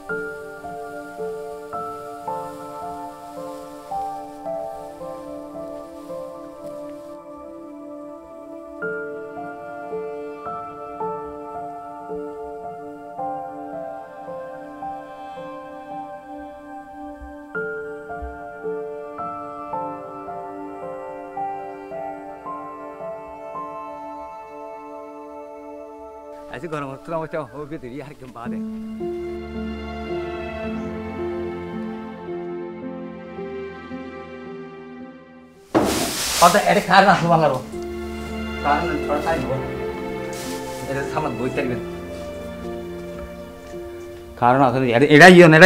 ऐसे घर में तो मचा हो भी तेरी यार क्यों बात है और तो ऐसे खाना सुबह करो खाना थोड़ा सा ही हो ऐसे सामान बहुत तेरी बन खाना तो यार एड़ा ही घर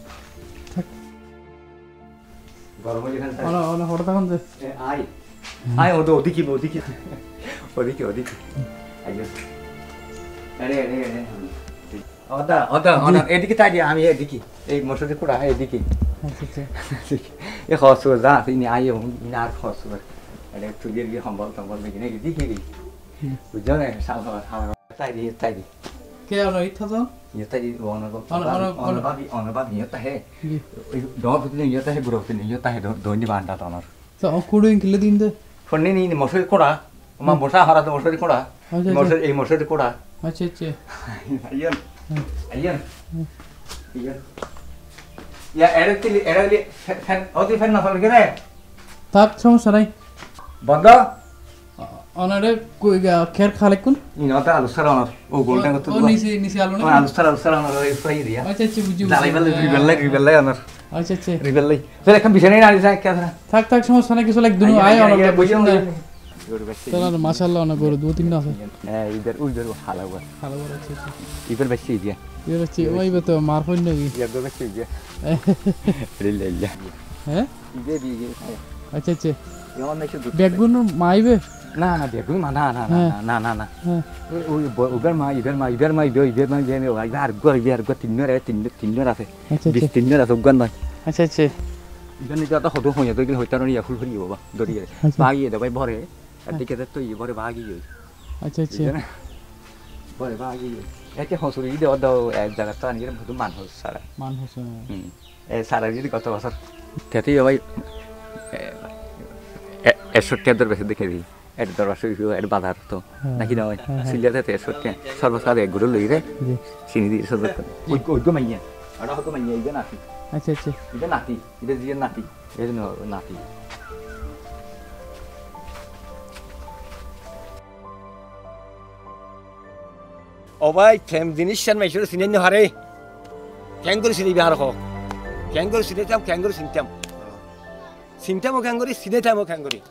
में लिखा है ओना होता कौन से आई वो तो ओदी की आइए अरे अदा एदिके ताई दिया हामी एदिके एक मसुरी कुरा है एदिके अच्छा ये खर्च हो जा इनी आयो इनार खर्च हो अरे तुझे भी हम बोलते लेकिन एदिके बुझो ना साल ताई दी क्या हो रही था तो ये ताई अनबाबी होता है दो फिर नहीं होता है ग्रुप नहीं होता है दोनी बांटा तो अनर तो कुड़िंग किले दिन दे फन्नी नहीं मसुरी कुरा मा बोसा हरा तो मसुरी कुरा अच्छा Ayan. Ya, era fan, otra fan no fue que tak समस्या नहीं बंदा अनरे कोई खेर खाले कुन इनोता आलुसरा अनर ओ गोल्डन तो ओ निसी आलु ना आलुसरा अनर ये फ्राई दिया अच्छा बुझी रिबेल अनर अच्छा रिबेल फिर एक बिछने नहीं आ क्या था tak समस्या नहीं किसी लाइक दोनों आए अनर बुझी चलो माशाल्लाह ना गोर दो तीन ना से इधर हाल हुआ अच्छा इधर बच्ची दिया ये बच्ची वही बतो मार फोन नहीं ये दो बच्ची दिया रिले लिया हैं इधर भी अच्छा यहाँ नहीं शुद्ध बैगुन माइबे ना बैगुन ना उधर माँ इधर में होगा इधर गो तीन रात है बीस तीन रात उगन नहीं अच्छा इधर नहीं जाता खुद हो जाता है कि होता नहीं या फुल फुल होगा दौड़ी है भागी है दवाई भरे अति कहते तो ये भरे भागी है अच्छा भरे भागी है ऐसे हंसुरी दे और दो एक जगह तो नहीं है तो मान हो सारा सारा ये दिक्कत है सर कहते हैं भाई ऐश्वर्य दर वैसे दिखे दी ऐड दरवाज़ भी ऐड बाजार तो नहीं ना भाई सिलिया थे ऐश्वर्य सर्वसाध एक गुरु ले रहे सीनी दी सर्वसाध उनको मैं ये अड़ा हो तो मैं ये इधर नाती अच्छा इधर नाती इधर जी नाती इधर नाती ओ भाई फैम जिनिशन में शुरू सिने नहीं हारे कैंगरू सिने बिहार को कैंगरू सिने तम कैंगरू सिंटम वो कैंगरी सिने तम वो कैंगरी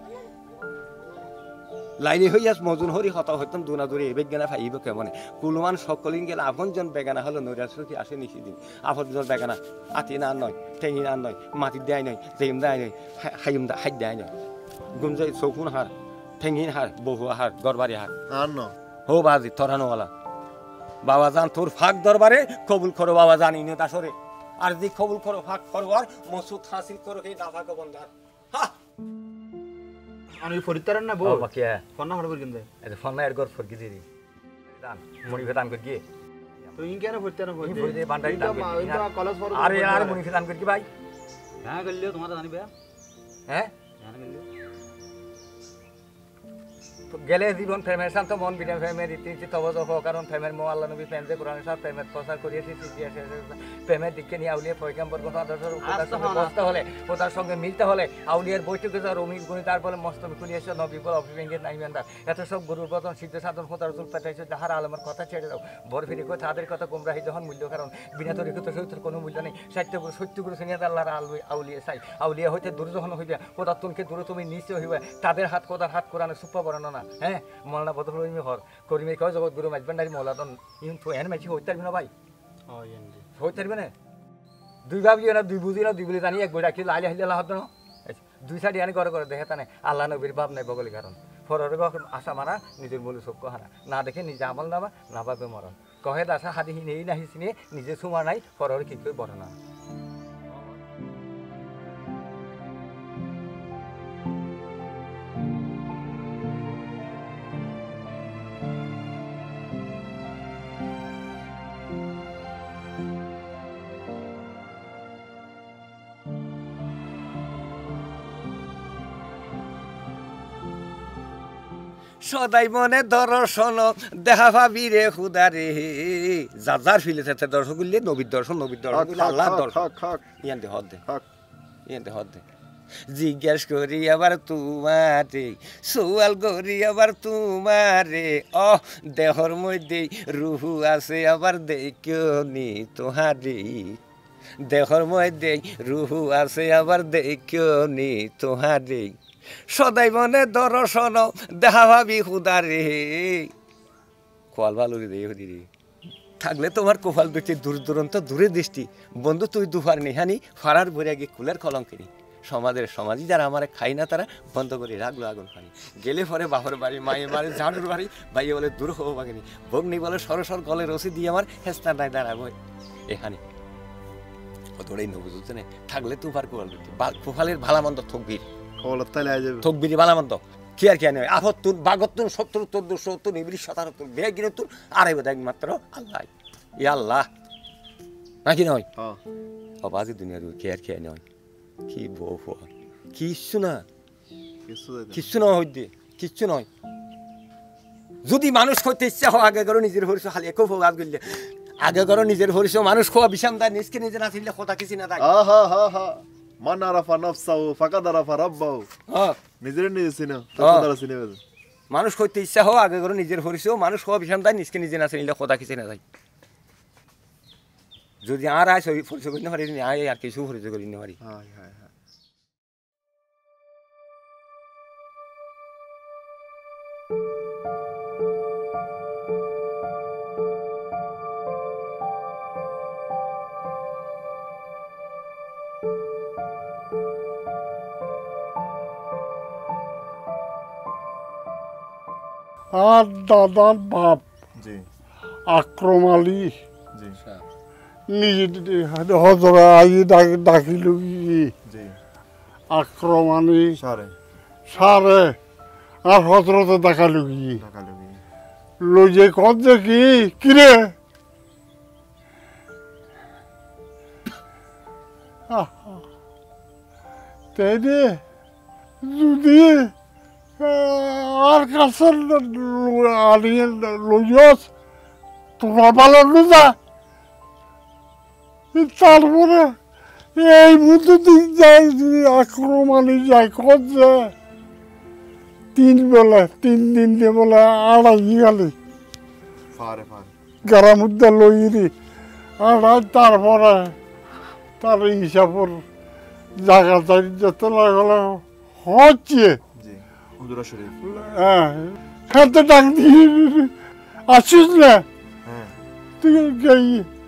लाइने हो यास मौजूद हो रही खाता होतम दूना दूरी बेगना फाइब के मने कुलमान सकलिन गेल आपन जन बेगाना हलो नोरासु की आसे निसी दिन आपन जन बेगाना आती ना नय टेंगी ना नय माटी दाय नय जेम दाय नय हायम दा हाय दाय नय गुमजे सौकुन हार टेंगी हार बहु हार गरबारी हार आनो हो बाजी तोरानो वाला बाबा जान तोर फाक दरबारे कबूल करो बाबा जान इने दासरे আর যে কবুল করো ফাক করবার মসুদ হাসিল করো এই দাফা কা বন্দার হা আমি ফরিতারন না বল বাকি ফোন নাম্বার করে কিনতে এই ফোন না এর গর ফরকি দিদি দান মনি ভেদান কর গিয়ে তো ইন কেন ফরিতারন বল ফরিদে বান্ডারি দান কলেজ ফর আরে মনি ভেদান কর কি ভাই হ্যাঁ গলিও তোমার জানি ভাই হ্যাঁ জানি গলিও তো গেলে জীবন ফেমের শান্ত মন বিনা ফেমের রীতি তবজহ কারণ ফেমের মো আল্লাহ নবী ফেমে কোরআনের সাথে ফেমের প্রচার করিয়েছি সিজিয়াছে ফেমের দিকে নিয়ে আউলিয়া পয়গম্বর কথা আদর্শের উপস্থিত হলে ওটার সঙ্গে মিলতে হলে আউলিয়ার বৈঠকে যা রমি গুণী তার বলে মস্তমি কুলিয়েছে নবী বল অভিবেঙ্গের নাইমানদার এত সব গুরুর বচন সিদ্ধ সাধন খোদার রসুল পাঠাইছে যাহার আলমের কথা ছেড়ে দাও ভর ফিরে কই তাদের কথা গুমরাহি যখন মূল্য কারণ বিনা তরিকত সহিতের কোনো মূল্য নেই সত্য গুরু সিনিয়াত আল্লাহর আউলিয়া চাই আউলিয়া হইতে দূর যখন হইবে খোদার তুনকে দূরে তুমি নিশ্চয় হইবে তাদের হাত খোদার হাত কোরআনে সুপ্পা বর্ণনা না হ্যাঁ মৌলানা বদল হইমি হর করিমে কয় জগৎ গুরু মাইজবান্ডারি মৌলাদন ইন তো এন মাইছি হইতে পারবি না ভাই হইতে পারবি না দুই ভাবি না দুই বুঝি না দুই বলে জানি এক বই রাখি লাইলে হাইলে আল্লাহ হতো না দুই সাইড আনি করে দেখে তানে আল্লাহ নবীর বাপ নাই বগলি কারণ ফররে আশা মারা নিজের মূল চোখ হারা না দেখে নিজে আমল নাবা না পাবে মরণ কহে দাসা হাদিহি নেই নাহি চিনে নিজে সুমা নাই ফররে কি করে বড় না সদাই মনে দর্শন দেখা পাবি রে খুদা রে যার ফিলেছে দর্শন করলে নবীর দর্শন করলে আল্লাহ দর্শন ইয়ান দে হদ দে জিজ্ঞাস করি আবার তোমারে সোয়াল করি আবার তোমারে দেহর মধ্যে রুহু আছে আবার দেখিওনি তোহারে দেহর মধ্যে রুহু আছে আবার দেখিওনি তোহারে সদাই মনে দর্শন দেখা ভাবি খুদারে কোয়াল ভালো রে থাকলে তোমার কোপাল দুটি দূর দূরান্ত দূরে দৃষ্টি বন্ধু তুই দুফার নিহানি ফারার ভরে গিয়ে কুলের কলঙ্কিনি সমাজই যারা আমার খাই না তারা বন্ধ করে রাখলো আগুন পানি গেলে পরে বাপর বাড়ি মায়ে মারে ঝাড়ুর বাড়ি ভাইয়ে বলে দূর হবো বাগিনি ভগ্নি বলে সরসর গলে রসি দিয়ে আমার হেস্তার নাই দাঁড়াবো এখানে অতটাই নবু বুঝতে নেই থাকলে তুফার কোপালের ভালামন্দ থকবির ভালামন্দ কি আর কি আনে আফত্তুন বাগত্তুন ৭০ ২৭০ নিবিড় ৭৭ বেগ গিনে তুন আড়াই বোধ একমাত্র আল্লাহ আল্লাহ নাকি নয় অবাজি দুনিয়ার কে আর কি নয় কি বউ কিচ্ছু না হইতে কিচ্ছু নয় যদি মানুষ করতে ইচ্ছা হয় আগে করো নিজের হরিস খালি একো আজ করলে আগে করো নিজের হরিস মানুষ খোয়া বিষাম দেয় নিজকে নিজে না ছিল কথা কিছু না দেয় মান আরাফা নাফসাহু ফাকাদ আরাফা রাব্বাহু নিজের নিজে চিনো তার চিনে মানুষ করতে ইচ্ছা হয় আগে করো নিজের হরিস মানুষ খোয়া বিষাম দেয় নিজকে নিজে না ছিল কথা কিছু না দেয় যদি আর আয় পরিচয় করতে পারি আয় আর কিছু পরিচয় করি না পারি আর দাদার বাপ আক্রম আলী নিজে হজরা আই ডাকিল আক্রম আলী সারে আর হজরতে দেখাল লইয়ে কত দেখি কিরে তাই রে যদি আর কাছে আনিয়ে লইস তোরা ভালো না তারপরে এই মতো দিন যায় আক্রমণে যায় করছে 3 বেলা 3 দিন বলে আড়াই গেলে গ্রাম উদ্যান লইরি আড়াই তারপরে তার হিসাবর জায়গা যত লাগলো হচ্ছে হাতে ডাক দিয়ে আসিস না তুই গাই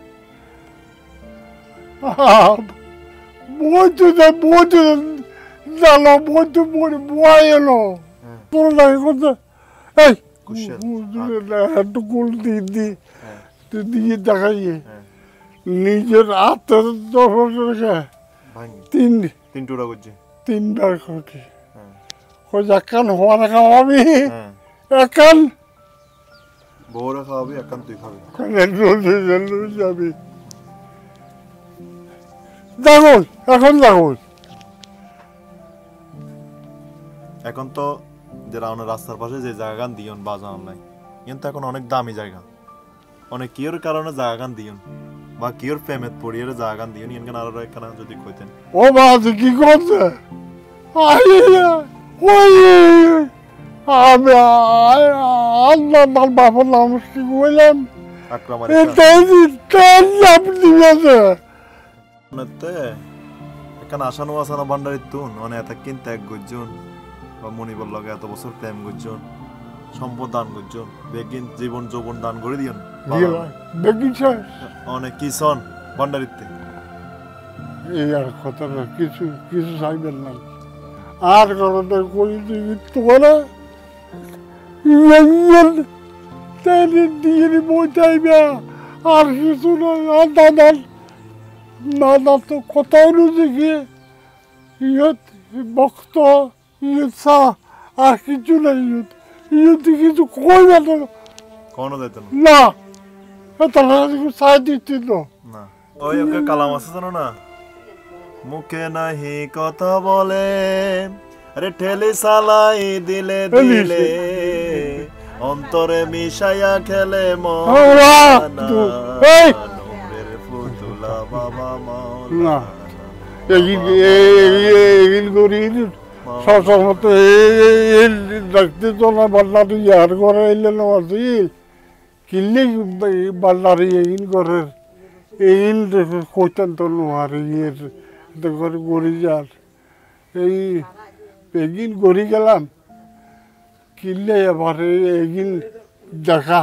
বইতে জানো বইতে বই এলো তোর লাগে করতে এই একটু গোল দিয়ে দেখাইয়ে নিজের হাতের রেখে 3 টুকরা করছে 3বার করছে একান হওয়ার খাওয়াবি একান বউরা খাওয়াবি একান তুই খাবি যাবি দেখুন এখন তো যারা রাস্তার পাশে যে জায়গা দিয়ন বাজার নাই কিন্তু এখন অনেক দামি জায়গা অনেক কিওর কারণে জায়গা দিয়ন বা কিওর প্রেমেত পড়িয়ে জায়গা দিয়ন এখানে আরো একখানা যদি কইতেন ও বাজ কি করছে আমি আল্লাহ বাবার নাম কি বললাম এখানে আসানো আসানো ভান্ডারির তুন মানে এত কিন্তু এক গুজন বা মনিবর লগে এত বছর প্রেম গুজন সম্পদ দান গুজন বেগিন জীবন যৌবন দান করে দিয়ন অনেক কিসন ভান্ডারিতে এই আর কথা কিছু চাইবেন না আর কারণে কই দিবি তোরা দিয়ে বইটাইবে আর কিছু না দাদা তো কোথাও দেখি ইয়ত বক্ত ইয়ত চা আর কিছু না ইয়ত কিছু কইবে না কোনো দিত না তারা চাই দিচ্ছি তো না ওই ওকে কালাম আছে জানো না মুখে নাহি কথা বলে আরে ঠেলে সালাই দিলে অন্তরে মিশাইয়া খেলে আল্লাহ, এই! মনের পুতুলা বাবা না মাওলানা এগিন করি সসমত দেখতে তো না বাল্লারি ইয়ার করে এলে নছিল কিনলে বাল্লারি এগিন করে এগিন কইতেন তো নোয়ার ইয়ের করে গড়ি যার এই এগিন গড়ি গেলাম কিনলে এবার এগিন দেখার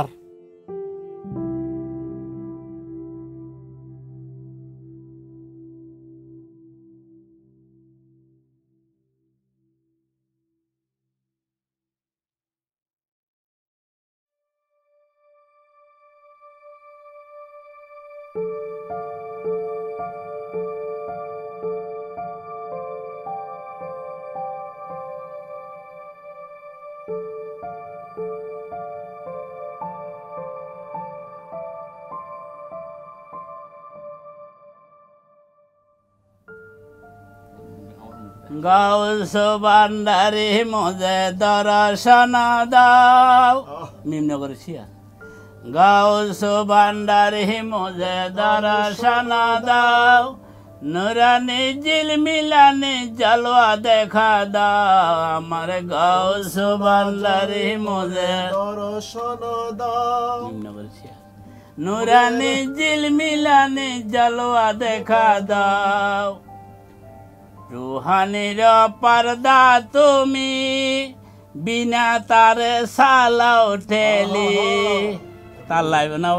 গাউস ভান্ডারি মজে দর্শন দাও নিম্ন করেছি গাউস ভান্ডারি মজে দর্শন দাও নুরানি জিল মিলানি জলওয়া দেখা দাও আমার গাউস ভান্ডারি মজে দর্শন দাও নিম্ন করেছি নুরানি জিল মিলানি জলওয়া দেখা দাও রুহানির পর্দা তুমি বিনা তারে সালাও ঠেলি তার লাইব না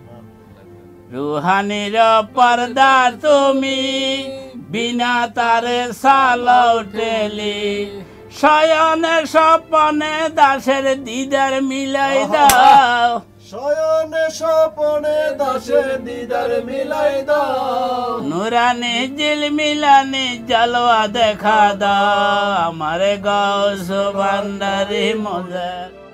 রুহানির পর্দা তুমি বিনা তারে সালাও ঠেলি শয়নে স্বপনে দাসের দিদার মিলাই দাও শয়নে স্বপনে দাসের দিদার মিলাই দাও নুরানি জিল মিলানি জলওয়া দেখা দাও আমার গাউস ভান্ডারি মজা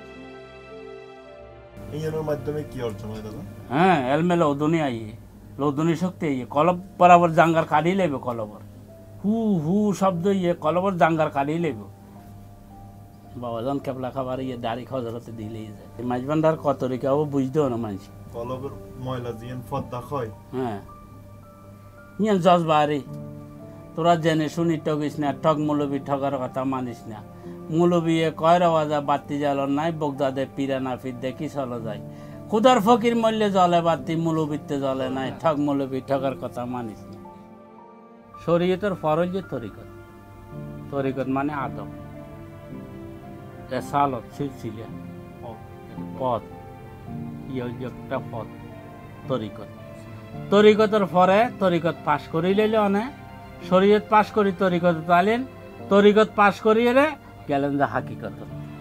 এর মাধ্যমে কি অর্জন হয় দাদা হ্যাঁ এলমে লৌদনি আইয়ে লৌদনি শক্তি আইয়ে কলব বরাবর জাঙ্গার কাঢ়ি লেবে কলবর হু হু শব্দ ইয়ে কলবর জাঙ্গার কাঢ়ি লেবে বাবাজন কেবলা খাবার ইয়ে দাড়ি খজরতে দিলেই যায় মাইজভান্ডার কত তরিকাও বুঝতেও না মানুষ কলবের ময়লা জিয়ান ফদ্দা হয় হ্যাঁ ইয়ান জজবারি তোরা জেনে শুনি ঠগিস না ঠগ মৌলবি ঠগার কথা মানিস না মৌলবি কয় রাজা বাতি জ্বালো নাই বগদাদে পিরানা ফির দেখি চলো যায় খুদার ফকির মল্লে জলে বাতি মৌলবিতে জলে নাই ঠগ মৌলবি ঠগার কথা মানিস না শরীয়তের ফরজ যে তরিকত তরিকত মানে আদব এসালত সিলসিলা পথ ইয়ে একটা পথ তরিকত তরিকতের পরে তরিকত পাশ করি লইলে অনে শরীয়ত পাশ করি তরিকত তালেন তরিকত পাশ করিয়ে রে গেলেন যে হাকিকত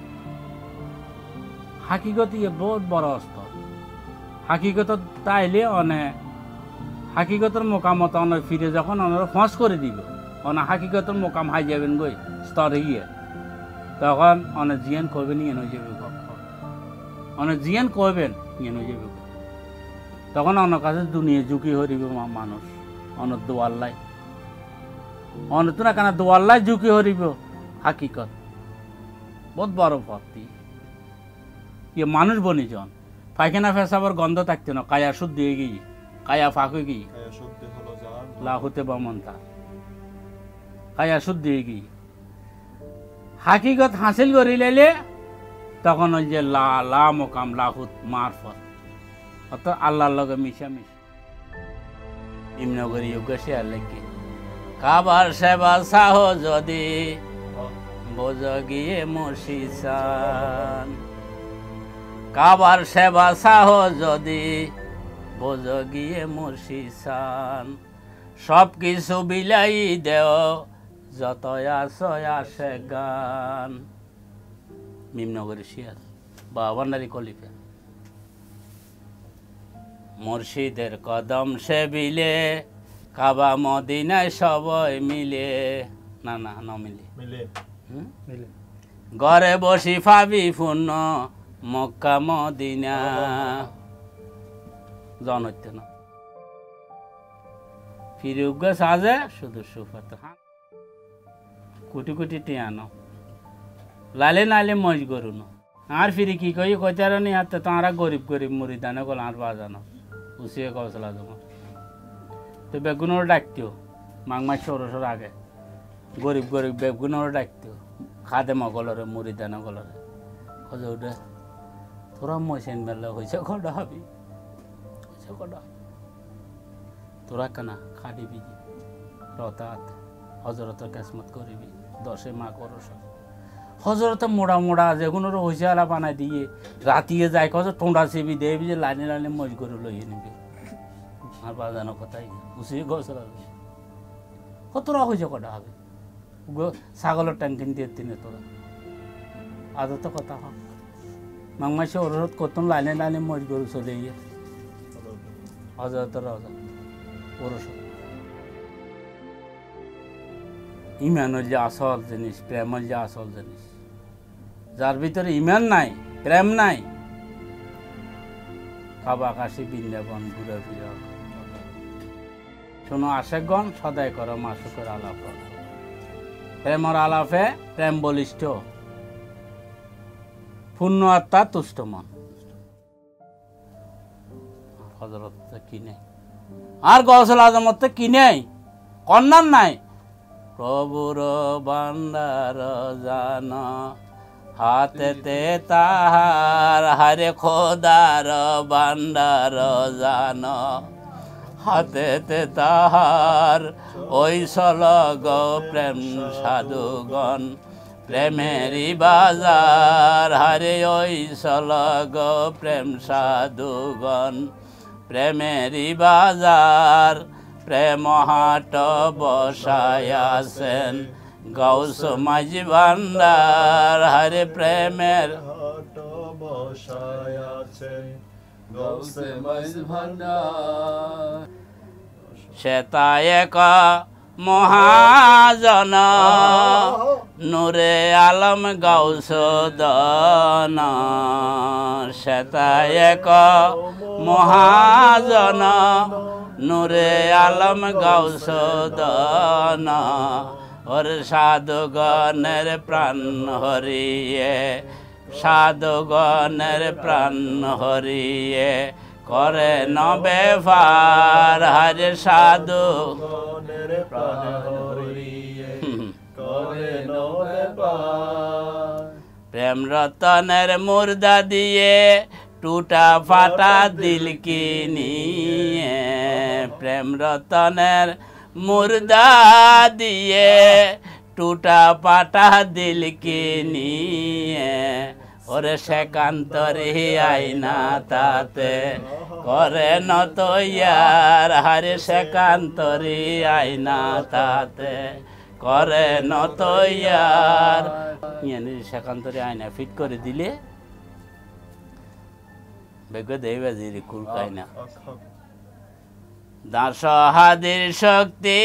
হাকিকত ইয়ে বহুত বড় স্তর হাকিকত তাইলে অনে হাকিকতের মোকামত অনে ফিরে যখন অনার ফস করে দিব অনে হাকিকতের মোকাম হাই যাবেন গই স্তরে গিয়ে তখন অনেক জিয়ান করবেন ইয়ে হয়ে যাবে অনেক জিয়ান করবেন ইয়ে হয়ে যাবে তখন অনেক কাছে দুনিয়া ঝুঁকি হরিব মানুষ অনেক দোয়াল্লাই অনেক তো না কেন দোয়াল্লাই ঝুঁকি হরিব হাকিকত বহুত বড় ভক্তি ইয়ে মানুষ বনি জন পায়খানা ফেসাবার গন্ধ থাকতে না কায়া শুদ্ধ হয়ে গিয়ে কায়া ফাঁক হয়ে গিয়ে লাহুতে বামন্তা কায়া শুদ্ধ হয়ে গিয়ে হাকিকত হাসিল করি লাইলে তখন ওই যে লা মোকাম লাহুত মারফত অত আল্লাহর লগে মিশামিশি নিম্নগরী যোগ্যে আর লেখি কাবার সেবা সাহ যদি বোঝ গিয়ে মুর্শিসান কাবার সেবা সাহ যদি বোঝ গিয়ে মুর্শিসান সব কিছু বিলাই দেও যত আসে গান নিম্নগরী শিয়ার ভান্ডারি কলিপে মুর্শিদের কদম সে বিলে কাবা মদিনায় সবাই মিলে না না ন মিলে ঘরে বসি পাবি পূর্ণ মক্কা মদিনা জন হইতে না ফিরুগ সাজে শুধু সুফাত কোটি কোটি টিয়ানো লালে নালে মজ করুন আর ফিরি কি কই কইতার নি হাতে তারা গরিব গরিব মুরিদানে গল আর বাজানো উসিয়ে কৌশলা তোমার তো বেগুনের ডাকতিও মাংমাস সরসর আগে গরিব গরিব বেগুনের ডাকতিও খাদে মগলরে মুরিদানে গলরে খোঁজে উঠে তোরা মশাইন বেলা হয়েছে কটা হবি হয়েছে কটা তোরা কেনা খাদিবি রতাত হজরতের কেসমত করিবি 10 মা করস হজরতে মোড়া মোড়া যেগুলোর হয়েছে আলা বানাই দিয়ে রাতিয়ে যায় কত টোঁডা চেবি দেবি যে লাইনে লাইনে মজ করে লইয়ে নিবি আর বাজানো কথাই বুঝিয়ে গছরা কতরা হয়েছে কটা হবে ছাগলের ট্যাঙ্কিন দিয়ে তিনে তোরা আদত কথা হোক মাংমাসে অনুরোধ করতাম লাইনে লাইনে মজ করে চলে গিয়ে হজরতের হজর পরশ ইমান হল যে আসল জিনিস প্রেম হল যে আসল জিনিস যার ভিতরে ইমান নাই প্রেম নাই খাবা কাশি বৃন্দাবন ঘুরে ফিরে শোনো আশেকগণ সদাই করো মাসুকের আলাপ করো প্রেমর আলাপে প্রেম বলিষ্ঠ পূর্ণ আত্মা তুষ্ট মন হজরত কি নেই আর গৌসল আজমত কি নেই কন্যার নাই প্রভুর বান্দার জান হাতেতে তাহার হারে খোদার বান্দার জান হাতেতে তাহার ওই সলগ প্রেম সাধুগণ প্রেমেরি বাজার হারে ওই সলগ প্রেম সাধুগণ প্রেমেরি বাজার প্রেম হাট বসায়াছেন গৌস মাইজভান্ডার হরে প্রেমের হাট বসায়াছেন গৌস মাইজভান্ডার শ্বেতায়ক মহাজন নূরে আলম গৌস দন শ্বেতায়ক মহাজন নূরে আলম গৌস দন ওর সাধুগণের প্রাণ হরিয়ে সাধুগণের প্রাণ হরিয়ে করে নবে ফার হরে সাধু গণের প্রাণ হরিয়ে করে নবে পার প্রেম রতনের মুর্দা দিয়ে টুটা ফাটা দিল কি নিয়ে প্রেম রতনের মুর্দা দিয়ে টুটা পাটা দিল কি নিয়ে ওরে সেকান্তরে আইনা তাতে করে নত ইয়ার হারে সেকান্তরে আইনা তাতে করে নত ইয়ার সেকান্তরে আইনা ফিট করে দিলে বেগে দেবে জিরি কুলকায় না দাসহাদের শক্তি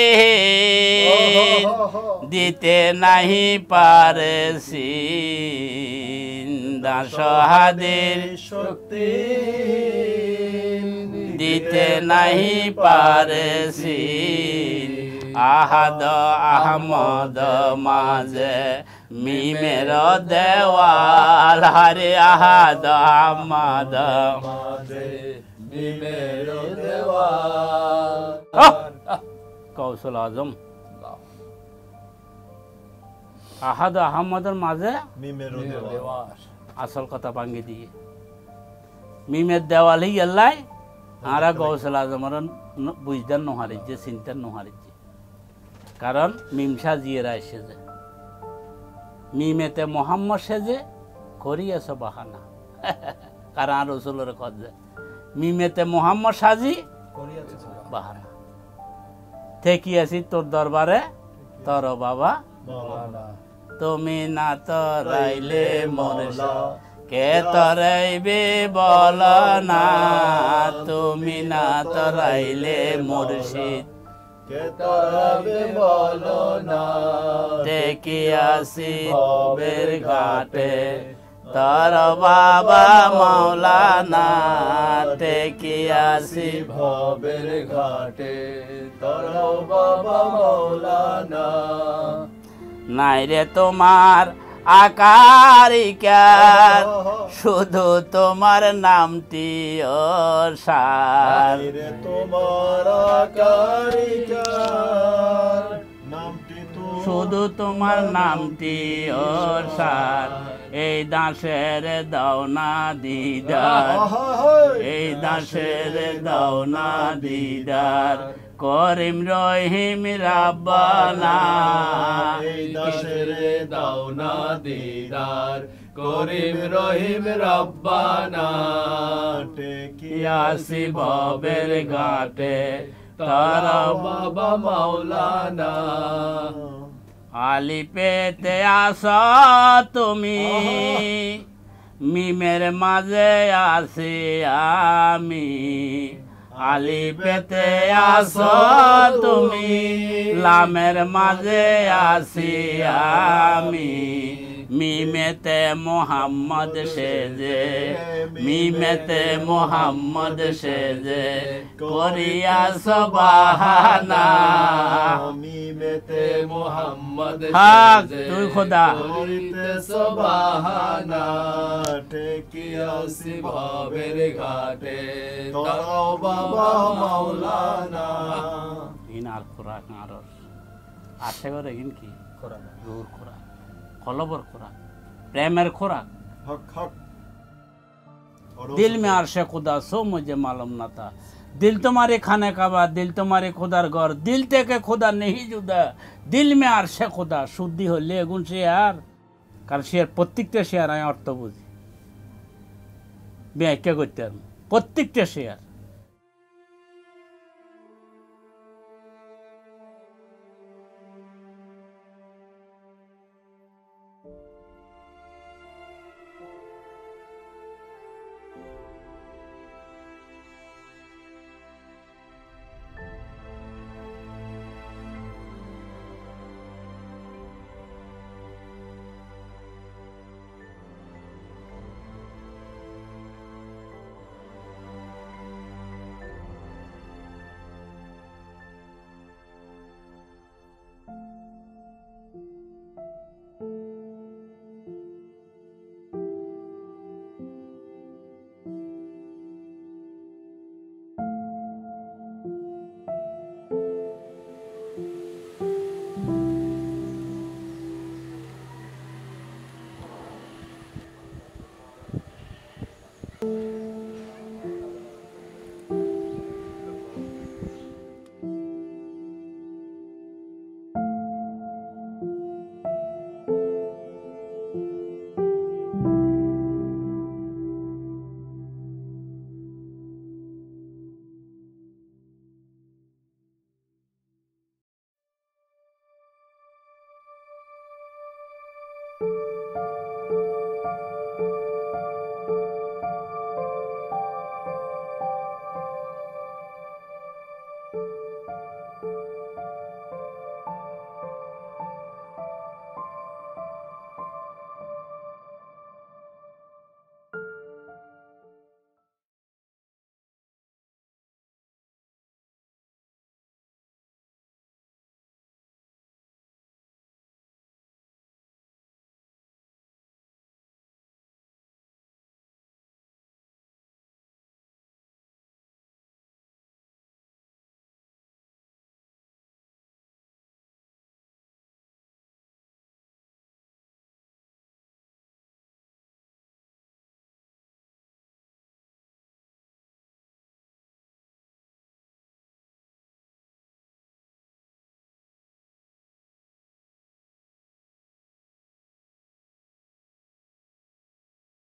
দিতে নাহি পারেছি দাসহাদের শক্তি দিতে নাহি পারেছি আহাদ আহমদ মাঝে মিমের দেওয়াল হরে আহাদ আহমদ মাঝে মিমের দেওয়াল কৌশল আজম আহাদ আহমদের মাঝে মিমের দেওয়াল আসল কথা ভাঙ্গি দিয়ে মিমের দেওয়ালই গেলাই আরা কৌশল আজমের বুঝদার নোহারিছে চিন্তার নোহারিছে কারণ মিমসা জিয়েরা এসেছে মিমেতে মোহাম্মদ সেজে করিয়াছ বাহানা কারণ আর রসুলের খোঁজে মিমেতে মোহাম্মদ সাজি বাহানা থেকে আছি তোর দরবারে তোর বাবা তুমি না তরাইলে মরলা কে তরাইবে বল না তুমি না তরাইলে মুর্শিদ কে তরাবে বলো না দেখি আসি ভবের ঘাটে তোর বাবা মাওলানা দেখি আসি ভবের ঘাটে তোর বাবা মাওলানা নাই রে তোমার আকারিকার শুধু তোমার নামটি সার রে তোমার আকারিকার নামটি তো শুধু তোমার নামটি সার এই দাসের দাও না দিদার এই দাসের দাও না দিদার করিম রহিম রাব্বানা এই দাসের দাও না দিদার করিম রহিম রব্বানা টেকিয়াসি ভবের ঘাটে তারা বাবা মাওলানা আলি পেতে আসো তুমি মিমের মাঝে আছি আমি আলি পেতে আসো তুমি লামের মাঝে আছি আমি মিমেতে মোহাম্মদ সেজে মিমেতে মোহাম্মদ সেজে করিয়াছ বাহানা মিমেতে মোহাম্মদ হক তুই খোদা করিতেছ বাহানা ঠেকিয়াছি ভবের ঘাটে তারাও বাবা মাওলানা ইনার খোরাক আরস আছে করে কি খোরাক রুর খোরাক কলবর খোরাক প্রেমের খোরাক হক হক दिल में अर्श खुदा सो मुझे मालूम न था दिल तुम्हारे खाने का बाद दिल तुम्हारे खुदार गौर दिल ते के खुदा नहीं जुदा दिल में अर्श खुदा शुद्धि হলে গুণ শেয়ার কারণ শেয়ার প্রত্যেকটা শেয়ার আমি অর্থ বুঝি ব্যাখ্যা করতে পারবো প্রত্যেকটা শেয়ার